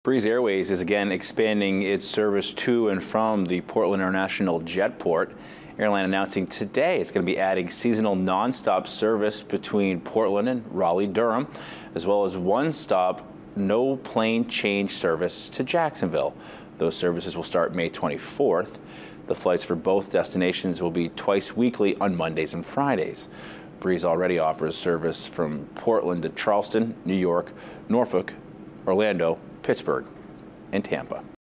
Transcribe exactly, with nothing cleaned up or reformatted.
Breeze Airways is again expanding its service to and from the Portland International Jetport. Airline announcing today it's going to be adding seasonal nonstop service between Portland and Raleigh-Durham, as well as one-stop no plane change service to Jacksonville. Those services will start May twenty-fourth. The flights for both destinations will be twice weekly on Mondays and Fridays. Breeze already offers service from Portland to Charleston, New York, Norfolk, Orlando, Pittsburgh, and Tampa.